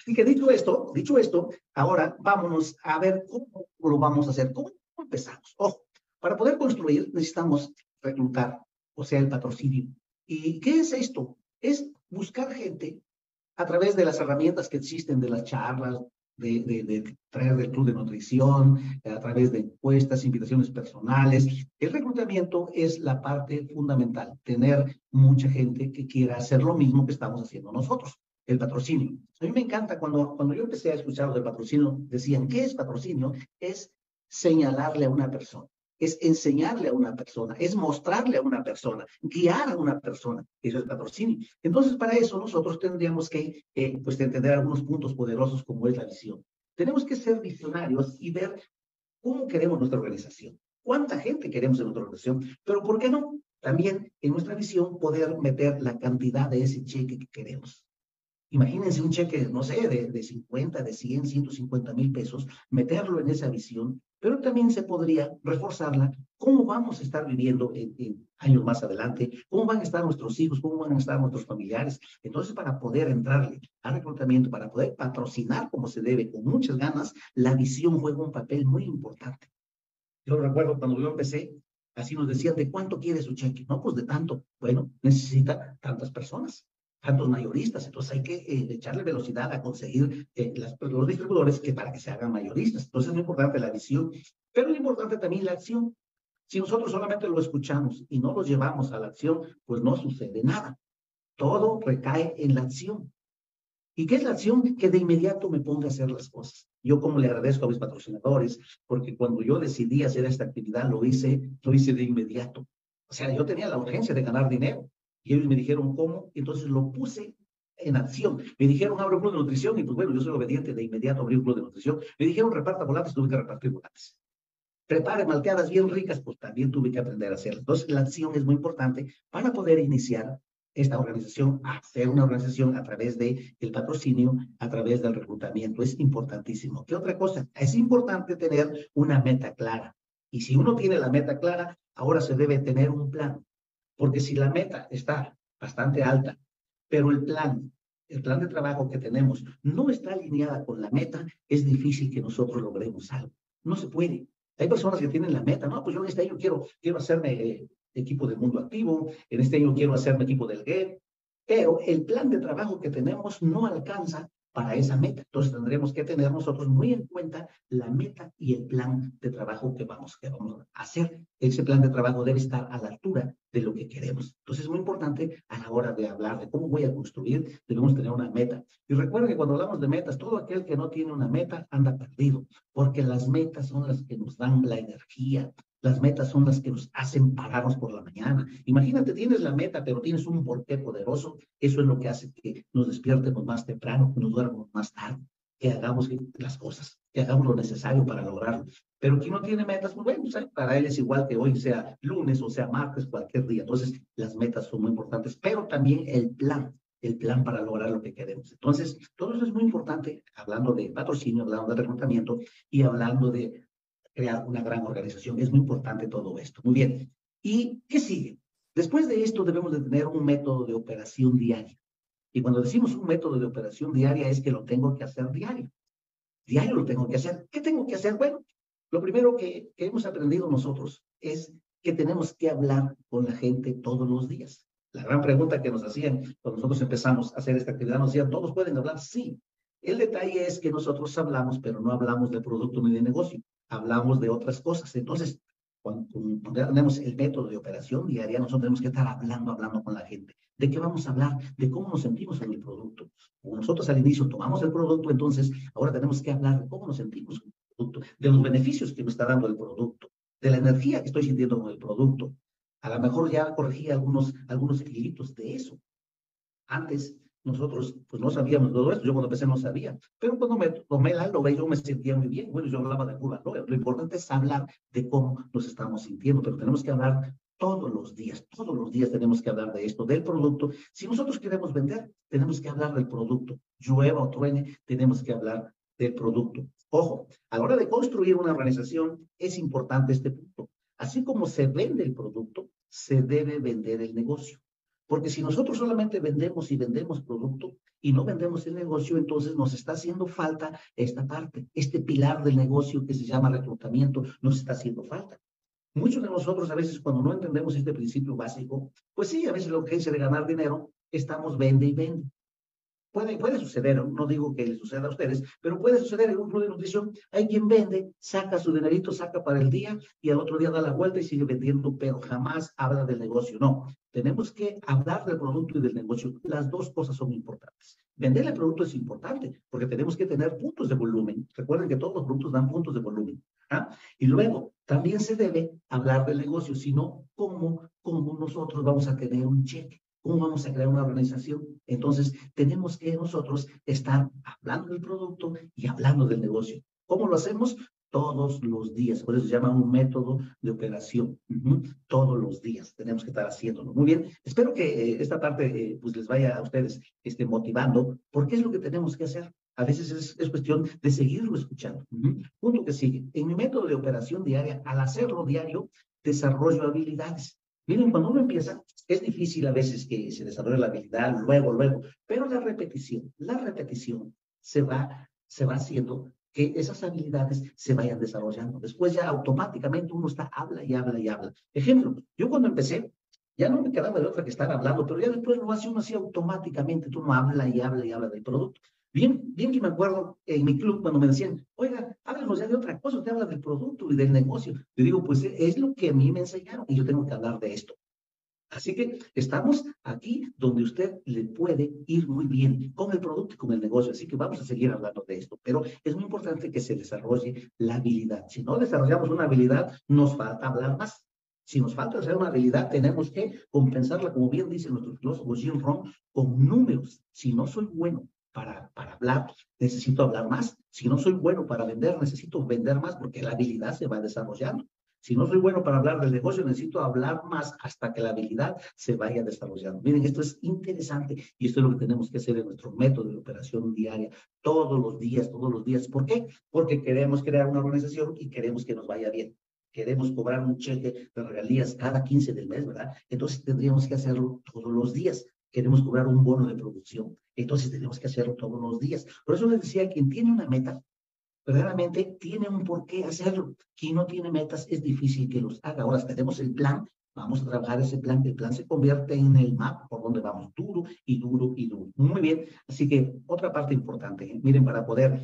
Así que dicho esto, ahora vámonos a ver cómo lo vamos a hacer, cómo empezamos. Ojo, para poder construir necesitamos reclutar, o sea, el patrocinio. ¿Y qué es esto? Es buscar gente a través de las herramientas que existen, de las charlas, de traer del club de nutrición, a través de encuestas, invitaciones personales. El reclutamiento es la parte fundamental, tener mucha gente que quiera hacer lo mismo que estamos haciendo nosotros, el patrocinio. A mí me encanta cuando yo empecé a escuchar del patrocinio, decían, ¿qué es patrocinio? Es señalarle a una persona, es enseñarle a una persona, es mostrarle a una persona, guiar a una persona. Eso es patrocinio. Entonces, para eso nosotros tendríamos que pues, entender algunos puntos poderosos como es la visión. Tenemos que ser visionarios y ver cómo queremos nuestra organización, cuánta gente queremos en nuestra organización, pero ¿por qué no? También en nuestra visión poder meter la cantidad de ese cheque que queremos. Imagínense un cheque, no sé, de 50, de 100, 150 mil pesos, meterlo en esa visión, pero también se podría reforzarla. ¿Cómo vamos a estar viviendo en años más adelante? ¿Cómo van a estar nuestros hijos? ¿Cómo van a estar nuestros familiares? Entonces, para poder entrarle al reclutamiento, para poder patrocinar como se debe, con muchas ganas, la visión juega un papel muy importante. Yo recuerdo cuando yo empecé, así nos decían, ¿de cuánto quiere su cheque? No, pues de tanto. Bueno, necesita tantas personas, tantos mayoristas. Entonces hay que echarle velocidad a conseguir los distribuidores que para que se hagan mayoristas. Entonces es muy importante la visión, pero es importante también la acción. Si nosotros solamente lo escuchamos y no lo llevamos a la acción, pues no sucede nada. Todo recae en la acción. ¿Y qué es la acción? Que de inmediato me ponga a hacer las cosas. Yo como le agradezco a mis patrocinadores, porque cuando yo decidí hacer esta actividad, lo hice de inmediato. O sea, yo tenía la urgencia de ganar dinero y ellos me dijeron cómo, entonces lo puse en acción. Me dijeron, abre un club de nutrición y pues bueno, yo soy obediente, de inmediato abrí un club de nutrición. Me dijeron, reparta volantes, tuve que repartir volantes. Prepare malteadas bien ricas, pues también tuve que aprender a hacerlo. Entonces, la acción es muy importante para poder iniciar esta organización, hacer una organización a través del patrocinio, a través del reclutamiento. Es importantísimo. ¿Qué otra cosa? Es importante tener una meta clara. Y si uno tiene la meta clara, ahora se debe tener un plan. Porque si la meta está bastante alta, pero el plan de trabajo que tenemos no está alineada con la meta, es difícil que nosotros logremos algo. No se puede. Hay personas que tienen la meta, no, pues yo en este año quiero hacerme equipo del mundo activo, en este año quiero hacerme equipo del GET, pero el plan de trabajo que tenemos no alcanza para esa meta. Entonces tendremos que tener nosotros muy en cuenta la meta y el plan de trabajo que vamos a hacer. Ese plan de trabajo debe estar a la altura de lo que queremos. Entonces es muy importante a la hora de hablar de cómo voy a construir, debemos tener una meta. Y recuerden que cuando hablamos de metas, todo aquel que no tiene una meta anda perdido, porque las metas son las que nos dan la energía, las metas son las que nos hacen pararnos por la mañana. Imagínate, tienes la meta, pero tienes un porqué poderoso. Eso es lo que hace que nos despiértemos más temprano, que nos duermamos más tarde, que hagamos las cosas, que hagamos lo necesario para lograrlo. Pero quien no tiene metas, pues bueno, ¿sabes? Para él es igual que hoy sea lunes o sea martes, cualquier día. Entonces, las metas son muy importantes, pero también el plan para lograr lo que queremos. Entonces, todo eso es muy importante, hablando de patrocinio, hablando de reclutamiento y hablando de crear una gran organización. Es muy importante todo esto. Muy bien. ¿Y qué sigue? Después de esto debemos de tener un método de operación diaria. Y cuando decimos un método de operación diaria es que lo tengo que hacer diario. Diario lo tengo que hacer. ¿Qué tengo que hacer? Bueno, lo primero que hemos aprendido nosotros es que tenemos que hablar con la gente todos los días. La gran pregunta que nos hacían cuando nosotros empezamos a hacer esta actividad, nos decían, ¿todos pueden hablar? Sí. El detalle es que nosotros hablamos, pero no hablamos de producto ni de negocio. Hablamos de otras cosas. Entonces, cuando tenemos el método de operación diaria, nosotros tenemos que estar hablando con la gente. ¿De qué vamos a hablar? De cómo nos sentimos en el producto. Como nosotros al inicio tomamos el producto, entonces ahora tenemos que hablar de cómo nos sentimos con el producto, de los beneficios que me está dando el producto, de la energía que estoy sintiendo con el producto. A lo mejor ya corregí algunos kilitos de eso. Antes nosotros pues no sabíamos todo esto, yo cuando empecé no sabía, pero cuando me tomé el aloe yo me sentía muy bien, bueno, yo hablaba de pura aloe, lo importante es hablar de cómo nos estamos sintiendo, pero tenemos que hablar todos los días tenemos que hablar de esto, del producto. Si nosotros queremos vender, tenemos que hablar del producto, llueva o truene, tenemos que hablar del producto. Ojo, a la hora de construir una organización es importante este punto. Así como se vende el producto, se debe vender el negocio. Porque si nosotros solamente vendemos y vendemos producto y no vendemos el negocio, entonces nos está haciendo falta esta parte, este pilar del negocio que se llama reclutamiento, nos está haciendo falta. Muchos de nosotros a veces cuando no entendemos este principio básico, pues sí, a veces lo que es de ganar dinero, estamos vende y vende. Puede suceder, no digo que les suceda a ustedes, pero puede suceder en un club de nutrición. Hay quien vende, saca su dinerito, saca para el día y al otro día da la vuelta y sigue vendiendo, pero jamás habla del negocio. No, tenemos que hablar del producto y del negocio. Las dos cosas son importantes. Vender el producto es importante porque tenemos que tener puntos de volumen. Recuerden que todos los productos dan puntos de volumen. ¿Ah? Y luego también se debe hablar del negocio, sino cómo nosotros vamos a tener un cheque. ¿Cómo vamos a crear una organización? Entonces, tenemos que nosotros estar hablando del producto y hablando del negocio. ¿Cómo lo hacemos? Todos los días. Por eso se llama un método de operación. Todos los días tenemos que estar haciéndolo. Muy bien. Espero que esta parte pues les vaya a ustedes motivando, porque es lo que tenemos que hacer. A veces es cuestión de seguirlo escuchando. Punto que sigue. En mi método de operación diaria, al hacerlo diario, desarrollo habilidades. Miren, cuando uno empieza, es difícil a veces que se desarrolle la habilidad luego, pero la repetición se va haciendo que esas habilidades se vayan desarrollando. Después ya automáticamente uno está, habla y habla y habla. Ejemplo, yo cuando empecé, ya no me quedaba de otra que estar hablando, pero ya después lo hace uno así automáticamente, tú no habla y habla y habla del producto. Bien que me acuerdo en mi club cuando me decían, oiga, háblanos ya de otra cosa, usted habla del producto y del negocio. Yo digo, pues es lo que a mí me enseñaron y yo tengo que hablar de esto. Así que estamos aquí donde usted le puede ir muy bien con el producto y con el negocio. Así que vamos a seguir hablando de esto, pero es muy importante que se desarrolle la habilidad. Si no desarrollamos una habilidad, nos falta hablar más. Si nos falta hacer una habilidad, tenemos que compensarla, como bien dice nuestro filósofo Jim Rohn, con números. Si no soy bueno para hablar, necesito hablar más. Si no soy bueno para vender, necesito vender más porque la habilidad se va desarrollando. Si no soy bueno para hablar del negocio, necesito hablar más hasta que la habilidad se vaya desarrollando. Miren, esto es interesante y esto es lo que tenemos que hacer en nuestro método de operación diaria, todos los días, todos los días. ¿Por qué? Porque queremos crear una organización y queremos que nos vaya bien. Queremos cobrar un cheque de regalías cada 15 del mes, ¿verdad? Entonces tendríamos que hacerlo todos los días. Queremos cobrar un bono de producción, entonces tenemos que hacerlo todos los días. Por eso les decía, quien tiene una meta, verdaderamente tiene un porqué hacerlo. Quien no tiene metas es difícil que los haga. Ahora tenemos el plan, vamos a trabajar ese plan, el plan se convierte en el mapa por donde vamos, duro y duro y duro. Muy bien, así que otra parte importante, miren, para poder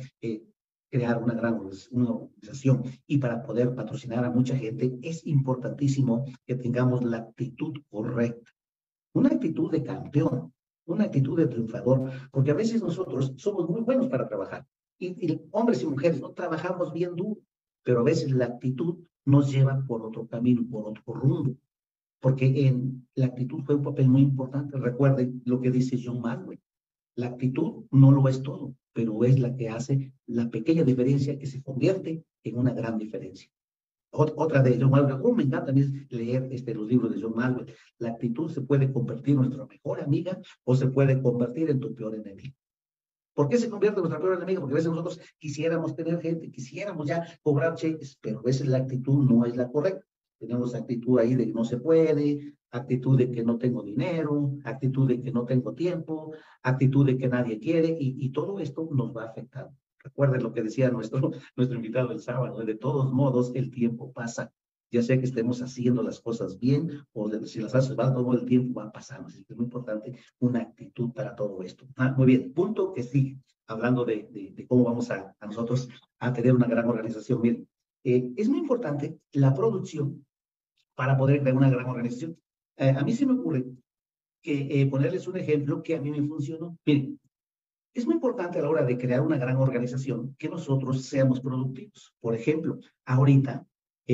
crear una gran organización y para poder patrocinar a mucha gente, es importantísimo que tengamos la actitud correcta, una actitud de campeón, una actitud de triunfador, porque a veces nosotros somos muy buenos para trabajar y hombres y mujeres no trabajamos bien duro, pero a veces la actitud nos lleva por otro camino, por otro rumbo, porque en la actitud juega un papel muy importante. Recuerden lo que dice John Maxwell, la actitud no lo es todo, pero es la que hace la pequeña diferencia que se convierte en una gran diferencia. Otra de John Maxwell, me encanta a mí leer los libros de John Maxwell. La actitud se puede convertir en nuestra mejor amiga o se puede convertir en tu peor enemigo. ¿Por qué se convierte en nuestra peor enemiga? Porque a veces nosotros quisiéramos tener gente, quisiéramos ya cobrar cheques, pero a veces la actitud no es la correcta. Tenemos actitud ahí de que no se puede, actitud de que no tengo dinero, actitud de que no tengo tiempo, actitud de que nadie quiere, y todo esto nos va a afectar. Recuerden lo que decía nuestro invitado el sábado, de todos modos el tiempo pasa, ya sea que estemos haciendo las cosas bien o si las haces mal, todo el tiempo va pasando. Así que es muy importante una actitud para todo esto. Muy bien, punto que sigue, hablando de cómo vamos a nosotros a tener una gran organización. Miren, es muy importante la producción para poder crear una gran organización. A mí se me ocurre que ponerles un ejemplo que a mí me funcionó. Miren, es muy importante a la hora de crear una gran organización que nosotros seamos productivos. Por ejemplo, ahorita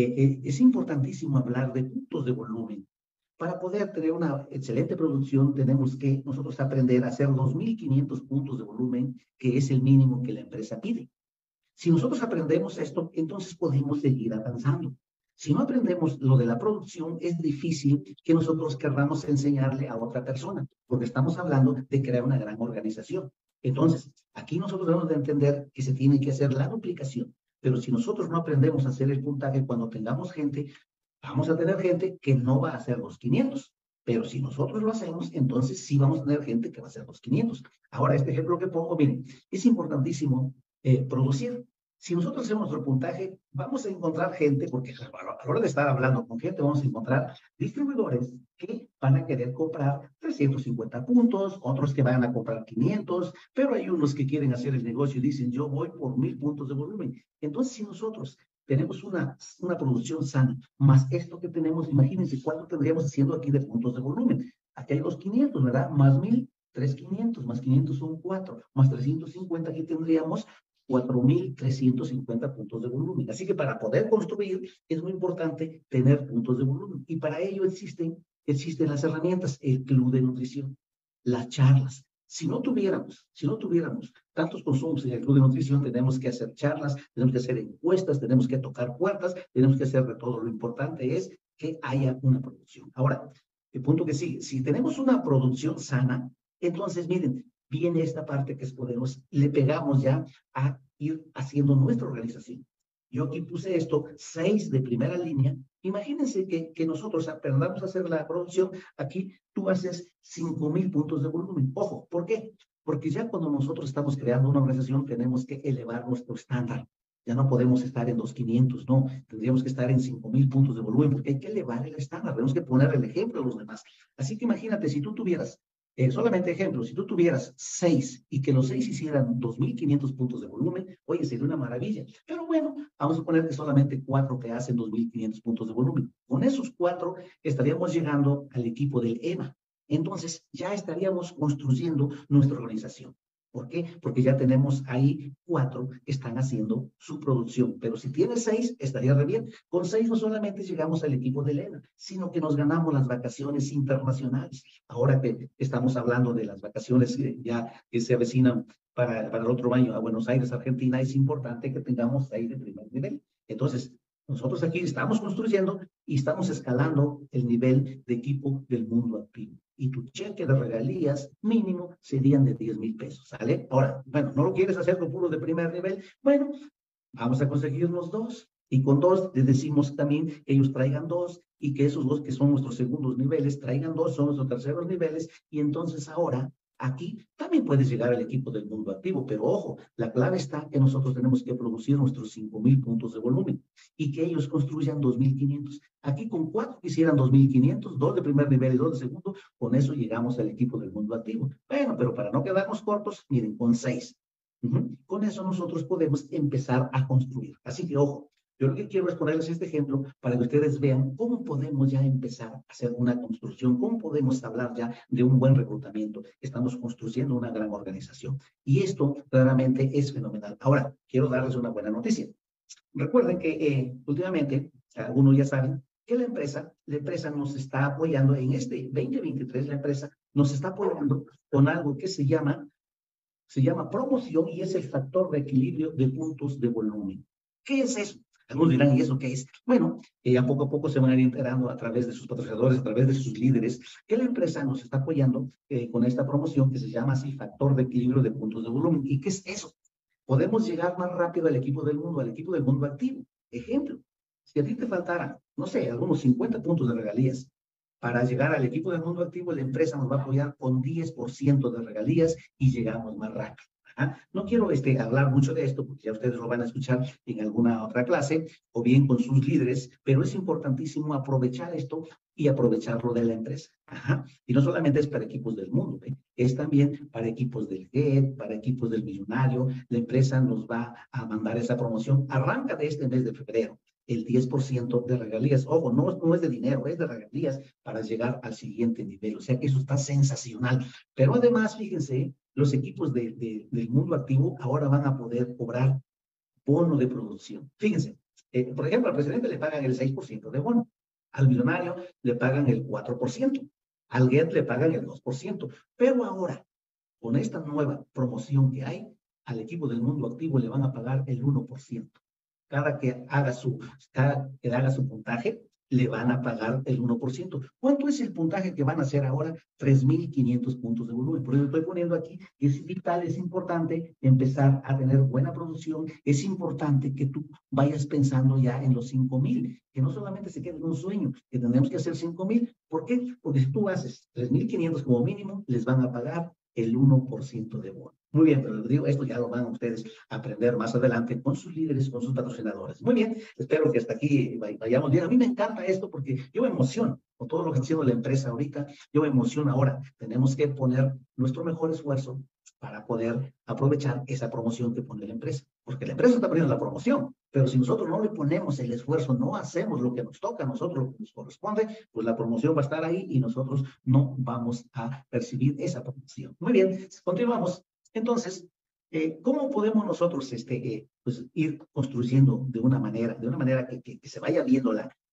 es importantísimo hablar de puntos de volumen. Para poder tener una excelente producción, tenemos que nosotros aprender a hacer 2.500 puntos de volumen, que es el mínimo que la empresa pide. Si nosotros aprendemos esto, entonces podemos seguir avanzando. Si no aprendemos lo de la producción, es difícil que nosotros querramos enseñarle a otra persona, porque estamos hablando de crear una gran organización. Entonces, aquí nosotros debemos de entender que se tiene que hacer la duplicación, pero si nosotros no aprendemos a hacer el puntaje, cuando tengamos gente, vamos a tener gente que no va a hacer los 500, Pero si nosotros lo hacemos, entonces sí vamos a tener gente que va a hacer los 500. Ahora, este ejemplo que pongo, miren, es importantísimo producir. Si nosotros hacemos nuestro puntaje, vamos a encontrar gente, porque a la hora de estar hablando con gente, vamos a encontrar distribuidores que van a querer comprar 350 puntos, otros que van a comprar 500, pero hay unos que quieren hacer el negocio y dicen, yo voy por 1000 puntos de volumen. Entonces, si nosotros tenemos una producción sana, más esto que tenemos, imagínense cuánto tendríamos haciendo aquí de puntos de volumen. Aquí hay los 500, ¿verdad? Más 1000, 3500, más 500 son 4, más 350, aquí tendríamos 4.350 puntos de volumen. Así que para poder construir es muy importante tener puntos de volumen. Y para ello existen las herramientas, el club de nutrición, las charlas. Si no tuviéramos tantos consumos en el club de nutrición, tenemos que hacer charlas, tenemos que hacer encuestas, tenemos que tocar puertas, tenemos que hacer de todo. Lo importante es que haya una producción. Ahora, el punto que sigue, si tenemos una producción sana, entonces miren, viene esta parte que es podemos, le pegamos ya a ir haciendo nuestra organización. Yo aquí puse esto, 6 de primera línea. Imagínense que nosotros aprendamos a hacer la producción. Aquí tú haces 5,000 puntos de volumen. Ojo, ¿por qué? Porque ya cuando nosotros estamos creando una organización tenemos que elevar nuestro estándar. Ya no podemos estar en 2,500, no. Tendríamos que estar en 5,000 puntos de volumen porque hay que elevar el estándar. Tenemos que poner el ejemplo a los demás. Así que imagínate, si tú tuvieras solamente ejemplo, si tú tuvieras 6 y que los 6 hicieran 2,500 puntos de volumen, oye, sería una maravilla. Pero bueno, vamos a poner que solamente 4 que hacen 2,500 puntos de volumen. Con esos 4 estaríamos llegando al equipo del EMA. Entonces, ya estaríamos construyendo nuestra organización. ¿Por qué? Porque ya tenemos ahí 4 que están haciendo su producción. Pero si tienes 6, estaría re bien. Con 6 no solamente llegamos al equipo de EMA, sino que nos ganamos las vacaciones internacionales. Ahora que estamos hablando de las vacaciones ya que se avecinan para el otro año a Buenos Aires, Argentina, es importante que tengamos ahí de primer nivel. Entonces, nosotros aquí estamos construyendo y estamos escalando el nivel de equipo del mundo activo. Y tu cheque de regalías mínimo serían de 10,000 pesos, ¿sale? Ahora, bueno, ¿no lo quieres hacer con puro de primer nivel? Bueno, vamos a conseguirnos 2. Y con 2 les decimos también que ellos traigan 2 y que esos 2 que son nuestros segundos niveles traigan 2, son nuestros terceros niveles. Y entonces ahora aquí también puedes llegar al equipo del mundo activo, pero ojo, la clave está que nosotros tenemos que producir nuestros 5,000 puntos de volumen y que ellos construyan 2,500. Aquí con 4 quisieran 2,500, 2 de primer nivel y 2 de segundo, con eso llegamos al equipo del mundo activo. Bueno, pero para no quedarnos cortos, miren, con 6. Con eso nosotros podemos empezar a construir. Así que, ojo, yo lo que quiero es ponerles este ejemplo para que ustedes vean cómo podemos ya empezar a hacer una construcción, cómo podemos hablar ya de un buen reclutamiento. Estamos construyendo una gran organización. Y esto claramente es fenomenal. Ahora, quiero darles una buena noticia. Recuerden que últimamente, algunos ya saben, que la empresa nos está apoyando en este 2023, la empresa nos está apoyando con algo que se llama promoción y es el factor de equilibrio de puntos de volumen. ¿Qué es eso? Algunos dirán, ¿y eso qué es? Bueno, a poco se van a ir enterando a través de sus patrocinadores, a través de sus líderes, que la empresa nos está apoyando con esta promoción que se llama así factor de equilibrio de puntos de volumen. ¿Y qué es eso? Podemos llegar más rápido al equipo del mundo activo. Ejemplo, si a ti te faltaran, no sé, algunos 50 puntos de regalías, para llegar al equipo del mundo activo, la empresa nos va a apoyar con 10% de regalías y llegamos más rápido. No quiero hablar mucho de esto porque ya ustedes lo van a escuchar en alguna otra clase o bien con sus líderes, pero es importantísimo aprovechar esto y aprovecharlo de la empresa. Y no solamente es para equipos del mundo, es también para equipos del GET, para equipos del Millonario. La empresa nos va a mandar esa promoción. Arranca de este mes de febrero el 10% de regalías. Ojo, no es de dinero, es de regalías para llegar al siguiente nivel. O sea que eso está sensacional. Pero además, fíjense, los equipos del mundo activo ahora van a poder cobrar bono de producción. Fíjense, por ejemplo, al presidente le pagan el 6% de bono, al millonario le pagan el 4%, al GET le pagan el 2%. Pero ahora, con esta nueva promoción que hay, al equipo del mundo activo le van a pagar el 1%. Cada que haga su puntaje, le van a pagar el 1%. ¿Cuánto es el puntaje que van a hacer ahora? 3,500 puntos de volumen. Por eso estoy poniendo aquí que es vital, es importante empezar a tener buena producción. Es importante que tú vayas pensando ya en los 5,000, que no solamente se quede en un sueño, que tendremos que hacer 5,000. ¿Por qué? Porque si tú haces 3,500 como mínimo, les van a pagar el 1% de bono. Muy bien, pero les digo, esto ya lo van ustedes a aprender más adelante con sus líderes, con sus patrocinadores. Muy bien, espero que hasta aquí vayamos bien. A mí me encanta esto porque yo me emociono con todo lo que está haciendo la empresa ahorita. Yo me emociono ahora. Tenemos que poner nuestro mejor esfuerzo para poder aprovechar esa promoción que pone la empresa. Porque la empresa está poniendo la promoción, pero si nosotros no le ponemos el esfuerzo, no hacemos lo que nos toca a nosotros, lo que nos corresponde, pues la promoción va a estar ahí y nosotros no vamos a percibir esa promoción. Muy bien, continuamos. Entonces, ¿cómo podemos nosotros pues, ir construyendo de una manera que se vaya viendo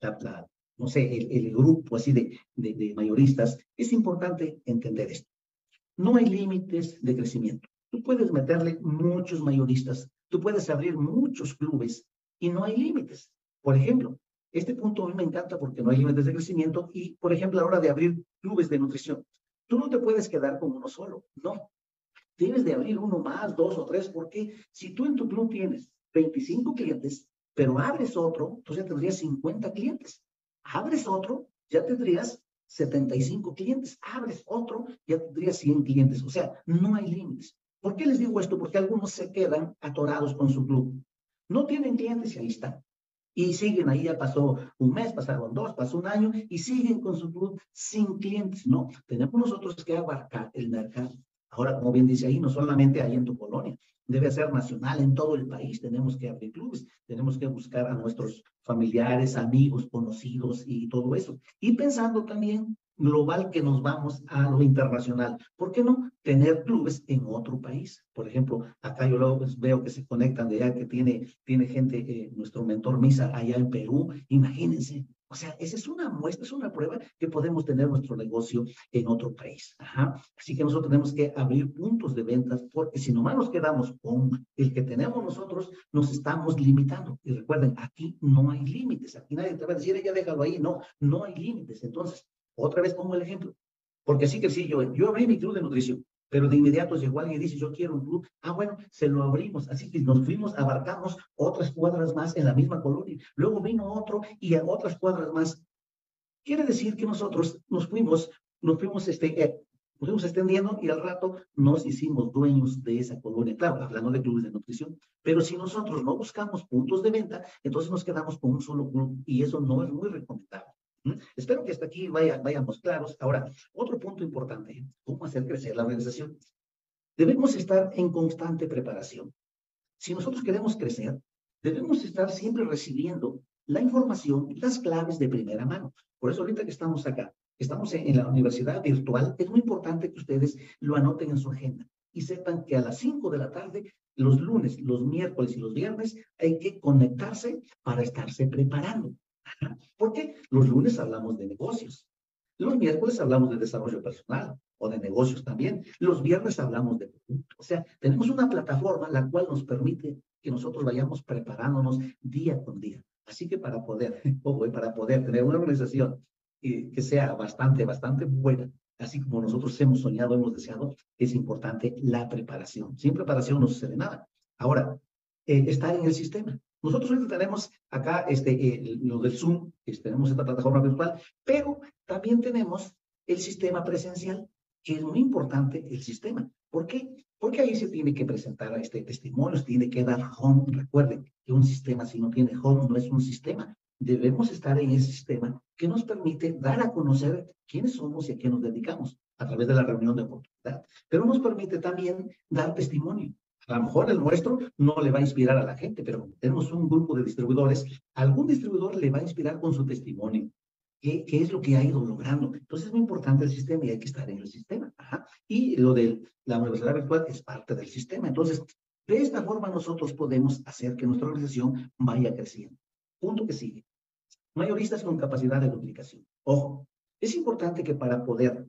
no sé, el grupo así de mayoristas? Es importante entender esto. No hay límites de crecimiento. Tú puedes meterle muchos mayoristas, tú puedes abrir muchos clubes y no hay límites. Por ejemplo, este punto a mí me encanta porque no hay límites de crecimiento y, por ejemplo, a la hora de abrir clubes de nutrición, tú no te puedes quedar con uno solo, no. Debes de abrir uno más, dos o tres, porque si tú en tu club tienes 25 clientes, pero abres otro, entonces ya tendrías 50 clientes. Abres otro, ya tendrías 75 clientes. Abres otro, ya tendrías 100 clientes. O sea, no hay límites. ¿Por qué les digo esto? Porque algunos se quedan atorados con su club. No tienen clientes y ahí están. Y siguen ahí, ya pasó un mes, pasaron dos, pasó un año y siguen con su club sin clientes. No, tenemos nosotros que abarcar el mercado. Ahora, como bien dice ahí, no solamente ahí en tu colonia, debe ser nacional en todo el país. Tenemos que abrir clubes, tenemos que buscar a nuestros familiares, amigos, conocidos y todo eso. Y pensando también global que nos vamos a lo internacional. ¿Por qué no tener clubes en otro país? Por ejemplo, acá yo luego veo que se conectan de allá, que tiene gente, nuestro mentor Misa allá en Perú. Imagínense. O sea, esa es una muestra, es una prueba que podemos tener nuestro negocio en otro país. Ajá. Así que nosotros tenemos que abrir puntos de ventas porque si nomás nos quedamos con el que tenemos nosotros, nos estamos limitando. Y recuerden, aquí no hay límites. Aquí nadie te va a decir, ya déjalo ahí. No, no hay límites. Entonces, otra vez pongo el ejemplo. Porque sí que sí, yo abrí mi club de nutrición, pero de inmediato llegó alguien y dice, yo quiero un club. Ah, bueno, se lo abrimos. Así que nos fuimos, abarcamos otras cuadras más en la misma colonia. Luego vino otro y a otras cuadras más. Quiere decir que nosotros nos fuimos extendiendo y al rato nos hicimos dueños de esa colonia. Claro, hablando de clubes de nutrición. Pero si nosotros no buscamos puntos de venta, entonces nos quedamos con un solo club y eso no es muy recomendable. Espero que hasta aquí vayamos claros. Ahora, otro punto importante, ¿cómo hacer crecer la organización? Debemos estar en constante preparación. Si nosotros queremos crecer, debemos estar siempre recibiendo la información, las claves de primera mano. Por eso ahorita que estamos acá, estamos en la universidad virtual, es muy importante que ustedes lo anoten en su agenda y sepan que a las 5 de la tarde, los lunes, los miércoles y los viernes, hay que conectarse para estarse preparando. Porque los lunes hablamos de negocios, los miércoles hablamos de desarrollo personal o de negocios también. Los viernes hablamos de producto. O sea, tenemos una plataforma la cual nos permite que nosotros vayamos preparándonos día con día. Así que para poder, para poder tener una organización que sea bastante buena, así como nosotros hemos soñado, hemos deseado, es importante la preparación. Sin preparación no sucede nada. Ahora, estar en el sistema. Nosotros ahorita tenemos acá lo del Zoom, tenemos esta plataforma virtual, pero también tenemos el sistema presencial, que es muy importante el sistema. ¿Por qué? Porque ahí se tiene que presentar testimonio, se tiene que dar home. Recuerden que un sistema, si no tiene home, no es un sistema. Debemos estar en ese sistema que nos permite dar a conocer quiénes somos y a qué nos dedicamos a través de la reunión de oportunidad. Pero nos permite también dar testimonio. A lo mejor el nuestro no le va a inspirar a la gente, pero tenemos un grupo de distribuidores. Algún distribuidor le va a inspirar con su testimonio. ¿Qué es lo que ha ido logrando? Entonces es muy importante el sistema y hay que estar en el sistema. Ajá. Y lo de la universidad virtual es parte del sistema. Entonces, de esta forma nosotros podemos hacer que nuestra organización vaya creciendo. Punto que sigue. Mayoristas con capacidad de duplicación. Ojo, es importante que para poder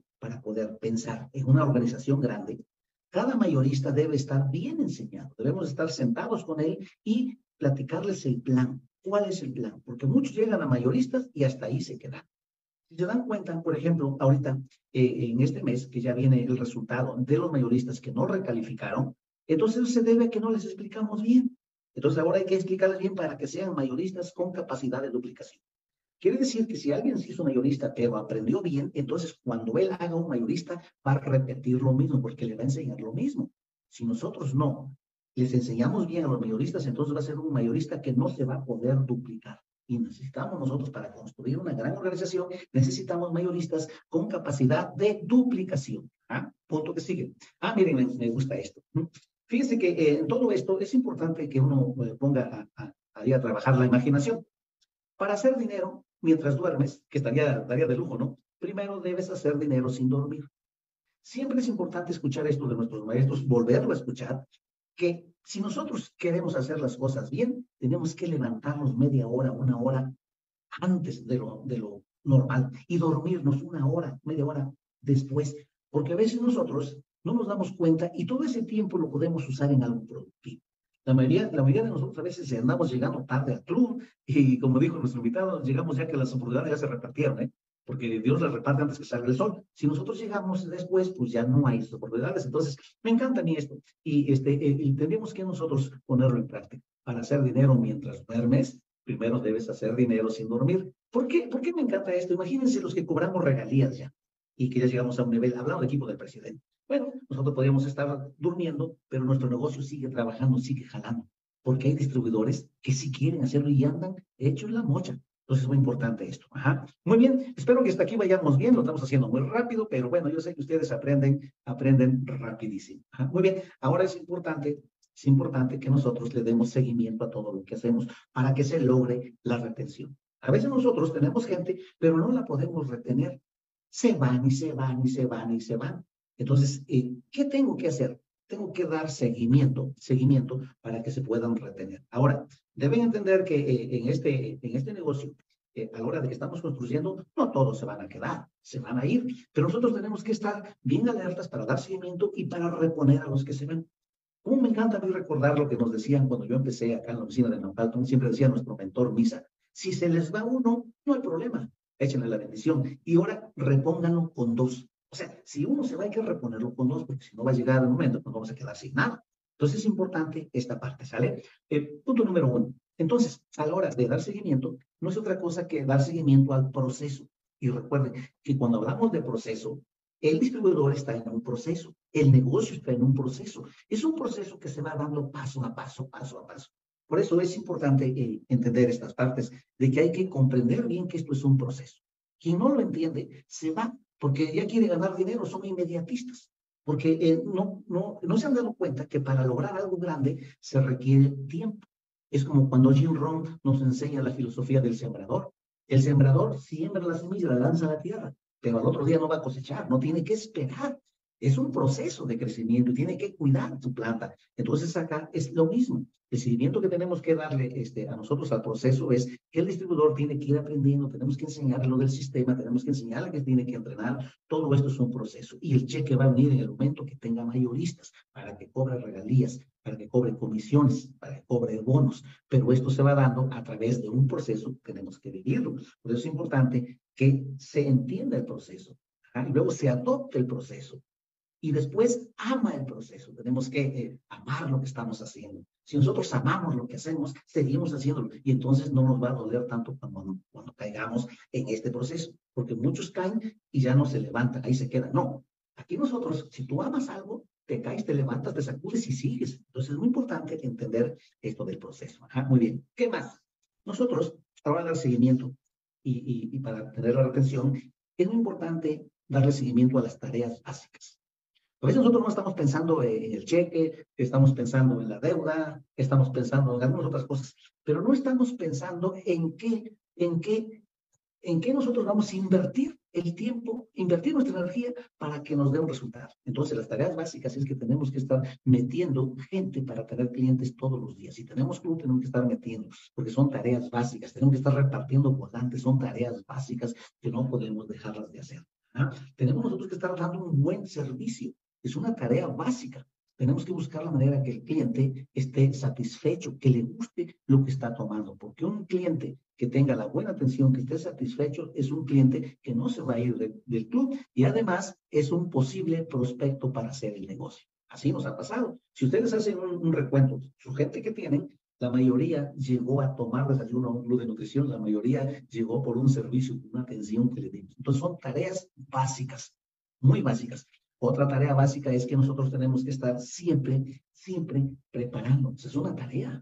pensar en una organización grande, cada mayorista debe estar bien enseñado. Debemos estar sentados con él y platicarles el plan. ¿Cuál es el plan? Porque muchos llegan a mayoristas y hasta ahí se quedan. Si se dan cuenta, por ejemplo, ahorita, en este mes, que ya viene el resultado de los mayoristas que no recalificaron, entonces se debe a que no les explicamos bien. Entonces ahora hay que explicarles bien para que sean mayoristas con capacidad de duplicación. Quiere decir que si alguien se hizo mayorista pero aprendió bien, entonces cuando él haga un mayorista va a repetir lo mismo porque le va a enseñar lo mismo. Si nosotros no les enseñamos bien a los mayoristas, entonces va a ser un mayorista que no se va a poder duplicar. Y necesitamos nosotros para construir una gran organización, necesitamos mayoristas con capacidad de duplicación. ¿Ah? Punto que sigue. Ah, miren, me gusta esto. Fíjense que en todo esto es importante que uno ponga a trabajar la imaginación. Para hacer dinero mientras duermes, que estaría de lujo, ¿no? Primero debes hacer dinero sin dormir. Siempre es importante escuchar esto de nuestros maestros, volverlo a escuchar, que si nosotros queremos hacer las cosas bien, tenemos que levantarnos media hora, una hora antes de lo normal y dormirnos una hora, media hora después, porque a veces nosotros no nos damos cuenta y todo ese tiempo lo podemos usar en algo productivo. La mayoría de nosotros a veces andamos llegando tarde al club y como dijo nuestro invitado, llegamos ya que las oportunidades ya se repartieron, ¿eh? Porque Dios las reparte antes que salga el sol. Si nosotros llegamos después, pues ya no hay esas oportunidades. Entonces, me encanta a mí esto. Y tenemos que nosotros ponerlo en práctica. Para hacer dinero mientras duermes, primero debes hacer dinero sin dormir. ¿Por qué me encanta esto? Imagínense los que cobramos regalías ya y que ya llegamos a un nivel, hablando del equipo del presidente. Bueno, nosotros podríamos estar durmiendo, pero nuestro negocio sigue trabajando, sigue jalando, porque hay distribuidores que sí quieren hacerlo y andan hechos la mocha. Entonces es muy importante esto. Ajá. Muy bien, espero que hasta aquí vayamos bien, lo estamos haciendo muy rápido, pero bueno, yo sé que ustedes aprenden rapidísimo. Ajá. Muy bien, ahora es importante que nosotros le demos seguimiento a todo lo que hacemos para que se logre la retención. A veces nosotros tenemos gente, pero no la podemos retener. Se van y se van y se van y se van. Entonces, ¿qué tengo que hacer? Tengo que dar seguimiento para que se puedan retener. Ahora, deben entender que en este negocio, a la hora de que estamos construyendo, no todos se van a quedar, se van a ir, pero nosotros tenemos que estar bien alertas para dar seguimiento y para reponer a los que se van. Como me encanta a mí recordar lo que nos decían cuando yo empecé acá en la oficina de Naucalton, siempre decía nuestro mentor Misa, si se les va uno, no hay problema, échenle la bendición y ahora repónganlo con dos. O sea, si uno se va, hay que reponerlo con dos, porque si no va a llegar el momento, nos vamos a quedar sin nada. Entonces es importante esta parte, ¿sale? Punto número uno. Entonces, a la hora de dar seguimiento, no es otra cosa que dar seguimiento al proceso. Y recuerden que cuando hablamos de proceso, el distribuidor está en un proceso, el negocio está en un proceso. Es un proceso que se va dando paso a paso, paso a paso. Por eso es importante entender estas partes de que hay que comprender bien que esto es un proceso. Quien no lo entiende se va porque ya quiere ganar dinero, son inmediatistas. Porque no se han dado cuenta que para lograr algo grande se requiere tiempo. Es como cuando Jim Rohn nos enseña la filosofía del sembrador. El sembrador siembra la semilla, la lanza a la tierra, pero al otro día no va a cosechar, no tiene que esperar. Es un proceso de crecimiento y tiene que cuidar su planta. Entonces acá es lo mismo. El seguimiento que tenemos que darle a nosotros al proceso es que el distribuidor tiene que ir aprendiendo, tenemos que enseñarle lo del sistema, tenemos que enseñarle que tiene que entrenar. Todo esto es un proceso y el cheque va a venir en el momento que tenga mayoristas para que cobre regalías, para que cobre comisiones, para que cobre bonos. Pero esto se va dando a través de un proceso, tenemos que vivirlo. Por eso es importante que se entienda el proceso, y luego se adopte el proceso y después ama el proceso. Tenemos que amar lo que estamos haciendo. Si nosotros amamos lo que hacemos, seguimos haciéndolo y entonces no nos va a doler tanto cuando caigamos en este proceso, porque muchos caen y ya no se levantan, ahí se quedan. No, aquí nosotros, si tú amas algo, te caes, te levantas, te sacudes y sigues. Entonces es muy importante entender esto del proceso. Ajá, muy bien. ¿Qué más? Nosotros, para dar seguimiento y para tener la retención, es muy importante darle seguimiento a las tareas básicas. A veces nosotros no estamos pensando en el cheque, estamos pensando en la deuda, estamos pensando en algunas otras cosas, pero no estamos pensando en qué nosotros vamos a invertir el tiempo, invertir nuestra energía para que nos dé un resultado. Entonces, las tareas básicas es que tenemos que estar metiendo gente para tener clientes todos los días. Si tenemos club, tenemos que estar metiendo, porque son tareas básicas. Tenemos que estar repartiendo volantes, son tareas básicas que no podemos dejarlas de hacer. ¿Ah? Tenemos nosotros que estar dando un buen servicio. Es una tarea básica. Tenemos que buscar la manera que el cliente esté satisfecho, que le guste lo que está tomando, porque un cliente que tenga la buena atención, que esté satisfecho, es un cliente que no se va a ir del club y además es un posible prospecto para hacer el negocio. Así nos ha pasado. Si ustedes hacen un recuento, su gente que tienen, la mayoría llegó a tomar desayuno a un club de nutrición, la mayoría llegó por un servicio, una atención que le dimos. Entonces son tareas básicas, muy básicas. Otra tarea básica es que nosotros tenemos que estar siempre preparándonos. Es una tarea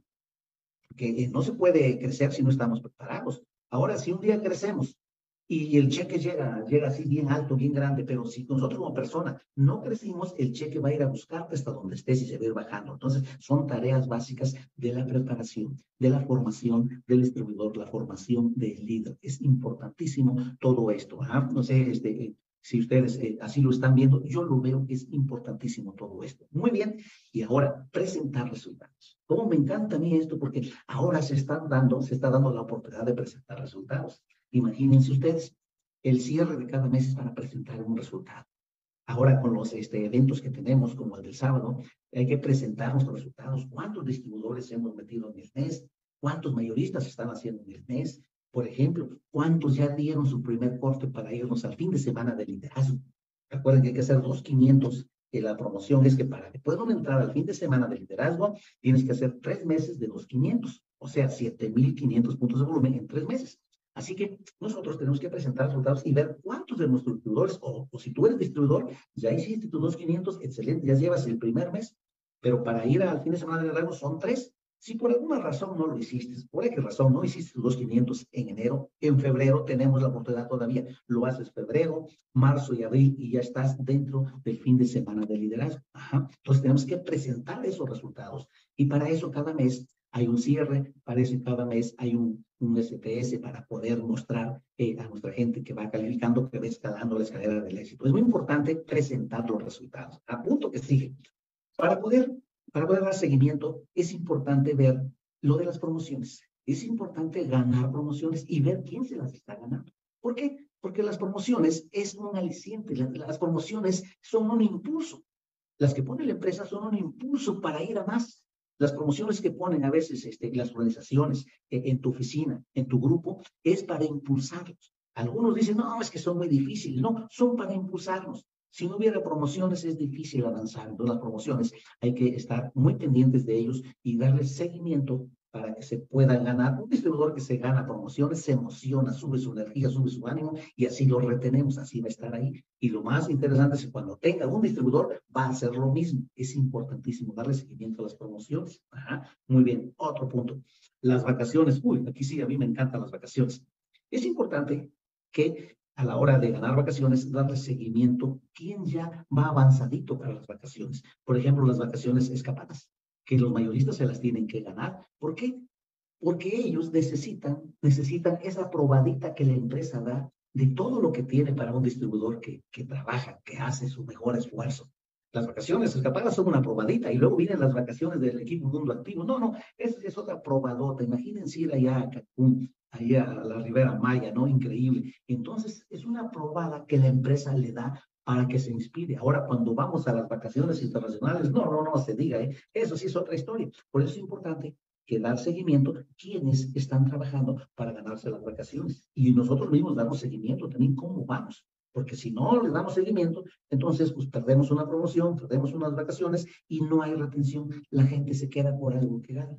que no se puede crecer si no estamos preparados. Ahora, si un día crecemos y el cheque llega así bien alto, bien grande, pero si nosotros como persona no crecimos, el cheque va a ir a buscarte hasta donde estés y se va a ir bajando. Entonces, son tareas básicas de la preparación, de la formación del distribuidor, la formación del líder. Es importantísimo todo esto. ¿Ah? No sé, si ustedes así lo están viendo, yo lo veo que es importantísimo todo esto. Muy bien, y ahora, presentar resultados. Cómo me encanta a mí esto, porque ahora se está dando la oportunidad de presentar resultados. Imagínense ustedes, el cierre de cada mes es para presentar un resultado. Ahora con los eventos que tenemos, como el del sábado, hay que presentar nuestros resultados. ¿Cuántos distribuidores hemos metido en el mes? ¿Cuántos mayoristas están haciendo en el mes? Por ejemplo, ¿cuántos ya dieron su primer corte para irnos al fin de semana de liderazgo? Recuerden que hay que hacer 2,500. Que la promoción es que para que puedan entrar al fin de semana de liderazgo, tienes que hacer 3 meses de 2,500, o sea, 7,500 puntos de volumen en 3 meses. Así que nosotros tenemos que presentar resultados y ver cuántos de nuestros distribuidores, o si tú eres distribuidor, ya hiciste tus 2,500, excelente, ya llevas el primer mes, pero para ir al fin de semana de liderazgo son 3. Si por alguna razón no lo hiciste, por qué razón no hiciste tus 2,500 en enero, en febrero tenemos la oportunidad todavía. Lo haces febrero, marzo y abril y ya estás dentro del fin de semana de liderazgo. Ajá. Entonces tenemos que presentar esos resultados y para eso cada mes hay un cierre, para eso cada mes hay un SPS para poder mostrar a nuestra gente que va calificando, que va escalando la escalera del éxito. Es muy importante presentar los resultados. A punto que sigue. Para poder dar seguimiento, es importante ver lo de las promociones. Es importante ganar promociones y ver quién se las está ganando. ¿Por qué? Porque las promociones es un aliciente, las promociones son un impulso. Las que pone la empresa son un impulso para ir a más. Las promociones que ponen a veces las organizaciones en tu oficina, en tu grupo, es para impulsarlos. Algunos dicen, no, es que son muy difíciles. No, son para impulsarnos. Si no hubiera promociones, es difícil avanzar. Entonces, las promociones hay que estar muy pendientes de ellos y darles seguimiento para que se puedan ganar. Un distribuidor que se gana promociones se emociona, sube su energía, sube su ánimo y así lo retenemos, así va a estar ahí. Y lo más interesante es que cuando tenga un distribuidor va a hacer lo mismo. Es importantísimo darle seguimiento a las promociones. Ajá. Muy bien, otro punto. Las vacaciones. Uy, aquí sí, a mí me encantan las vacaciones. Es importante que a la hora de ganar vacaciones, darle seguimiento, quién ya va avanzadito para las vacaciones. Por ejemplo, las vacaciones escapadas, que los mayoristas se las tienen que ganar. ¿Por qué? Porque ellos necesitan esa probadita que la empresa da de todo lo que tiene para un distribuidor que trabaja, que hace su mejor esfuerzo. Las vacaciones escapadas son una probadita y luego vienen las vacaciones del equipo Mundo Activo. No, no, es otra probadota. Imagínense ir allá a Cancún, allá a la Ribera Maya, ¿no? Increíble. Entonces, es una probada que la empresa le da para que se inspire. Ahora, cuando vamos a las vacaciones internacionales, no se diga, ¿eh? Eso sí es otra historia. Por eso es importante que dar seguimiento quienes están trabajando para ganarse las vacaciones. Y nosotros mismos damos seguimiento también cómo vamos. Porque si no le damos seguimiento, entonces pues perdemos una promoción, perdemos unas vacaciones y no hay retención. La gente se queda por algo que gana.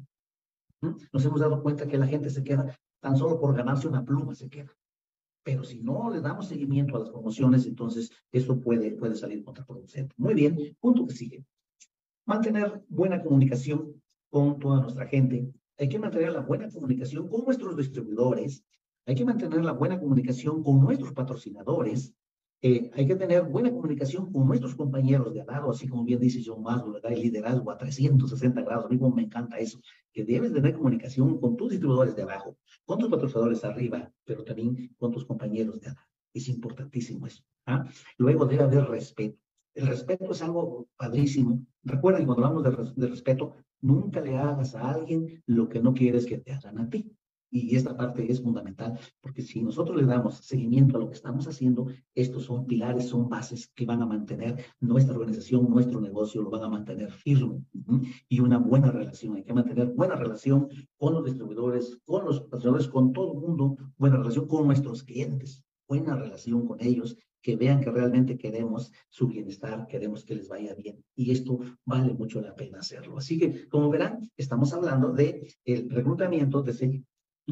Nos hemos dado cuenta que la gente se queda tan solo por ganarse una pluma, se queda. Pero si no le damos seguimiento a las promociones, entonces eso puede salir contraproducente. Muy bien, punto que sigue. Mantener buena comunicación con toda nuestra gente. Hay que mantener la buena comunicación con nuestros distribuidores. Hay que mantener la buena comunicación con nuestros patrocinadores. Hay que tener buena comunicación con nuestros compañeros de al lado, así como bien dice John Maslow, ¿verdad? El liderazgo a 360 grados. A mí me encanta eso, que debes tener comunicación con tus distribuidores de abajo, con tus patrocinadores arriba, pero también con tus compañeros de al lado. Es importantísimo eso. ¿Ah? Luego debe haber respeto. El respeto es algo padrísimo. Recuerden, cuando hablamos de respeto, nunca le hagas a alguien lo que no quieres que te hagan a ti. Y esta parte es fundamental, porque si nosotros le damos seguimiento a lo que estamos haciendo, estos son pilares, son bases que van a mantener nuestra organización, nuestro negocio, lo van a mantener firme. Y una buena relación, hay que mantener buena relación con los distribuidores, con los patrocinadores, con todo el mundo, buena relación con nuestros clientes, buena relación con ellos, que vean que realmente queremos su bienestar, queremos que les vaya bien. Y esto vale mucho la pena hacerlo. Así que, como verán, estamos hablando de el reclutamiento, de seguimiento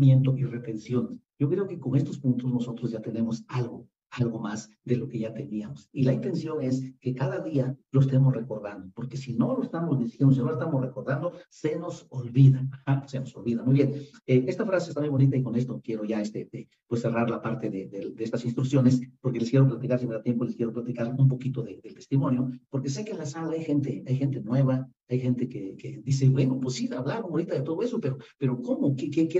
y retención. Yo creo que con estos puntos nosotros ya tenemos algo más de lo que ya teníamos. Y la intención es que cada día lo estemos recordando, porque si no lo estamos diciendo, si no lo estamos recordando, se nos olvida. Ajá, se nos olvida. Muy bien. Esta frase está muy bonita y con esto quiero ya pues cerrar la parte de estas instrucciones, porque les quiero platicar, si me da tiempo, les quiero platicar un poquito del testimonio, porque sé que en la sala hay gente nueva, hay gente que dice, bueno, pues sí, hablaron ahorita de todo eso, pero ¿cómo?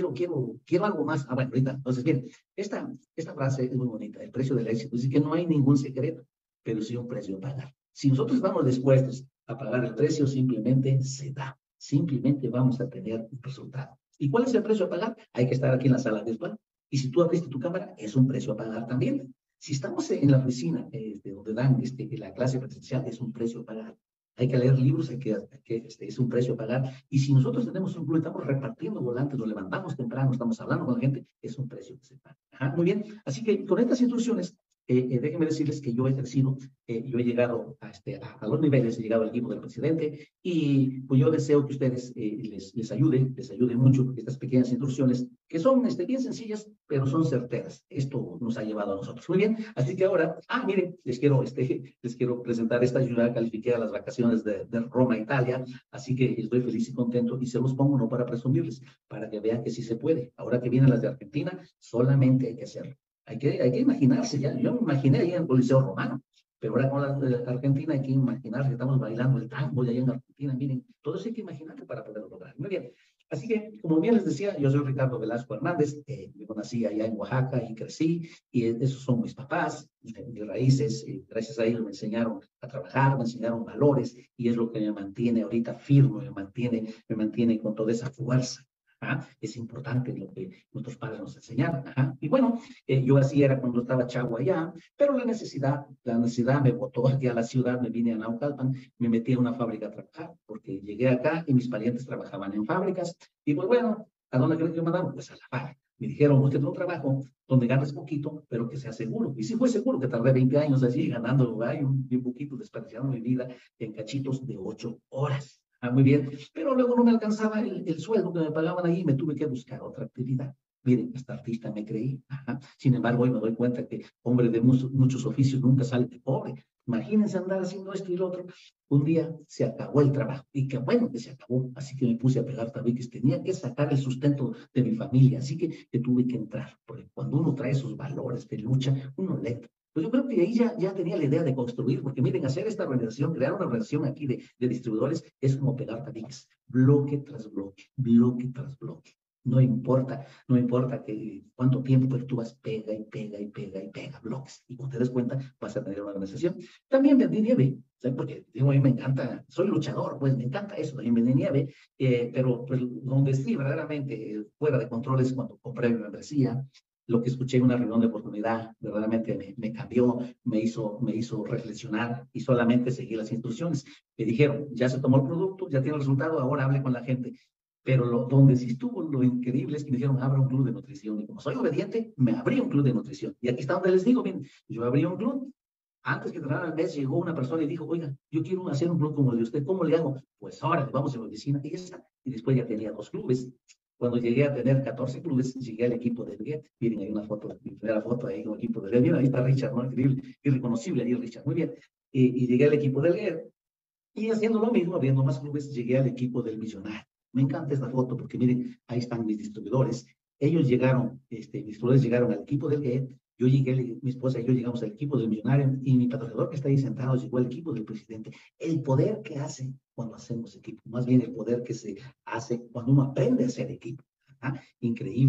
Quiero algo más. Ah, bueno, ahorita. Entonces, bien, esta frase es muy bonita. El precio del éxito. Dice que no hay ningún secreto, pero sí un precio a pagar. Si nosotros estamos dispuestos a pagar el precio, simplemente se da. Simplemente vamos a tener un resultado. ¿Y cuál es el precio a pagar? Hay que estar aquí en la sala virtual. Y si tú abriste tu cámara, es un precio a pagar también. Si estamos en la oficina donde dan la clase presencial, es un precio a pagar. Hay que leer libros, es un precio a pagar. Y si nosotros tenemos un club, estamos repartiendo volantes, nos levantamos temprano, estamos hablando con la gente, es un precio que se paga. Ajá, muy bien. Así que con estas instrucciones, déjenme decirles que yo he ejercido, yo he llegado a los niveles, he llegado al equipo del presidente y pues yo deseo que ustedes les ayude mucho estas pequeñas instrucciones que son bien sencillas, pero son certeras. Esto nos ha llevado a nosotros. Muy bien, así que ahora, miren, les quiero presentar esta ayuda, califiqué a las vacaciones de Roma, Italia, así que estoy feliz y contento y se los pongo no para presumirles, para que vean que sí se puede. Ahora que vienen las de Argentina, solamente hay que hacerlo. Hay que imaginarse ya. Yo me imaginé ahí en el Coliseo Romano, pero ahora con la Argentina hay que imaginar que estamos bailando el tango ya en Argentina. Miren, todo eso hay que imaginarlo para poderlo lograr. Muy bien. Así que, como bien les decía, yo soy Ricardo Velasco Hernández, yo nací allá en Oaxaca y crecí, y esos son mis papás, mis raíces, gracias a ellos me enseñaron a trabajar, me enseñaron valores, y es lo que me mantiene ahorita firme, me mantiene con toda esa fuerza. ¿Ah? Es importante lo que nuestros padres nos enseñaron. Ajá. Y bueno, yo así era cuando estaba chavo allá, pero la necesidad me botó aquí a la ciudad, me vine a Naucalpan, me metí a una fábrica a trabajar, porque llegué acá y mis parientes trabajaban en fábricas, y pues bueno, ¿a dónde creen que me mandaron? Pues a la fábrica. Me dijeron, búsquete un trabajo donde ganes poquito, pero que sea seguro. Y sí fue seguro, que tardé 20 años allí ganando un poquito, desperdiciando mi vida en cachitos de 8 horas. Muy bien, pero luego no me alcanzaba el sueldo que me pagaban ahí y me tuve que buscar otra actividad. Miren, hasta artista me creí. Ajá. Sin embargo, hoy me doy cuenta que hombre de muchos oficios nunca sale de pobre. Imagínense andar haciendo esto y lo otro. Un día se acabó el trabajo y qué bueno que se acabó. Así que me puse a pegar tabiques. Tenía que sacar el sustento de mi familia. Así que tuve que entrar. Porque cuando uno trae esos valores de lucha, uno le entra. Pues yo creo que ahí ya tenía la idea de construir, porque miren, hacer esta organización, crear una organización aquí de distribuidores, es como pegar tabiques, bloque tras bloque, bloque tras bloque. No importa cuánto tiempo, pero tú vas pega y pega y pega y pega bloques. Y cuando te des cuenta, vas a tener una organización. También vendí nieve, ¿sabes? Porque digo, a mí me encanta, soy luchador, pues me encanta eso, también vendí nieve, pero pues donde sí, verdaderamente, fuera de controles, cuando compré mi membresía, lo que escuché en una reunión de oportunidad verdaderamente me cambió, me hizo reflexionar y solamente seguí las instrucciones. Me dijeron, ya se tomó el producto, ya tiene el resultado, ahora hable con la gente. Pero donde sí estuvo lo increíble es que me dijeron, abra un club de nutrición. Y como soy obediente, me abrí un club de nutrición. Y aquí está donde les digo, bien, yo abrí un club. Antes que terminara el mes, llegó una persona y dijo, oiga, yo quiero hacer un club como el de usted, ¿cómo le hago? Pues ahora vamos a la oficina y ya está. Y después ya tenía 2 clubes. Cuando llegué a tener 14 clubes, llegué al equipo del GET. Miren, hay una foto, mi primera foto ahí con el equipo del GET. Miren, ahí está Richard, ¿no? Increíble, irreconocible ahí Richard. Muy bien. Y llegué al equipo del GET. Y haciendo lo mismo, abriendo más clubes, llegué al equipo del Millonario. Me encanta esta foto porque miren, ahí están mis distribuidores. Ellos llegaron, mis distribuidores llegaron al equipo del GET, yo llegué, mi esposa y yo llegamos al equipo del Millonario y mi patrocinador que está ahí sentado llegó al equipo del presidente. El poder que hace cuando hacemos equipo, más bien el poder que se hace cuando uno aprende a hacer equipo. ¿Ah? Increíble.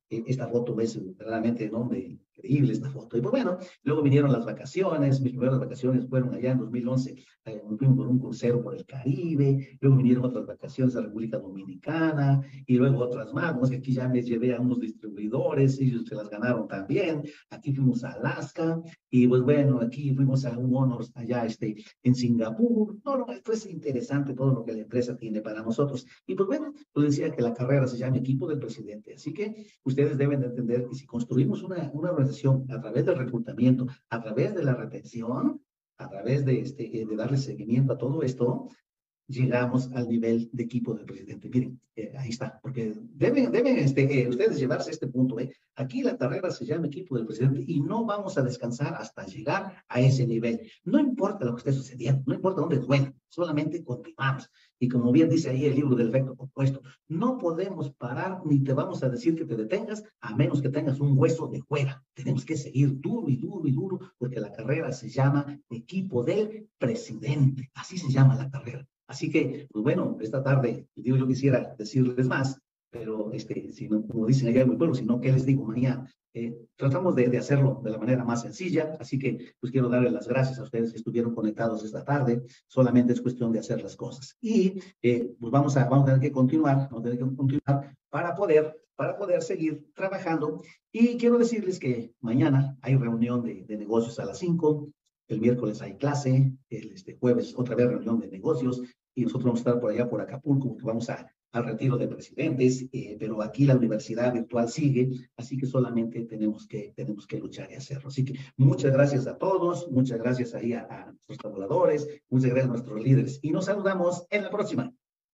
esta foto es realmente, ¿no? Increíble esta foto. Y pues bueno, luego vinieron las vacaciones, mis primeras vacaciones fueron allá en 2011, nos fuimos por un crucero por el Caribe, luego vinieron otras vacaciones a República Dominicana, y luego otras más, ¿no? Es que aquí ya me llevé a unos distribuidores, ellos se las ganaron también, aquí fuimos a Alaska, y pues bueno, aquí fuimos a un Honors allá en Singapur. No, no, esto es interesante todo lo que la empresa tiene para nosotros. Y pues bueno, pues decía que la carrera se llama equipo del presidente, así que ustedes deben de entender que si construimos una organización a través del reclutamiento, a través de la retención, a través de darle seguimiento a todo esto, llegamos al nivel de equipo del presidente. Miren, ahí está, porque deben ustedes llevarse a este punto. Aquí la carrera se llama equipo del presidente y no vamos a descansar hasta llegar a ese nivel. No importa lo que esté sucediendo, no importa dónde duele, solamente continuamos. Y como bien dice ahí el libro del efecto compuesto, no podemos parar ni te vamos a decir que te detengas a menos que tengas un hueso de fuera. Tenemos que seguir duro y duro y duro porque la carrera se llama equipo del presidente. Así se llama la carrera. Así que, pues bueno, esta tarde, digo, yo quisiera decirles más, pero si no, como dicen allá en mi pueblo, si no, ¿qué les digo mañana? Tratamos de hacerlo de la manera más sencilla, así que pues quiero darles las gracias a ustedes que estuvieron conectados esta tarde, solamente es cuestión de hacer las cosas. Y pues vamos a tener que continuar, para poder seguir trabajando. Y quiero decirles que mañana hay reunión de negocios a las 5, el miércoles hay clase, el jueves otra vez reunión de negocios, y nosotros vamos a estar por allá por Acapulco, porque vamos al retiro de presidentes, pero aquí la universidad virtual sigue, así que solamente tenemos que luchar y hacerlo. Así que muchas gracias a todos, muchas gracias ahí a nuestros colaboradores, muchas gracias a nuestros líderes, y nos saludamos en la próxima.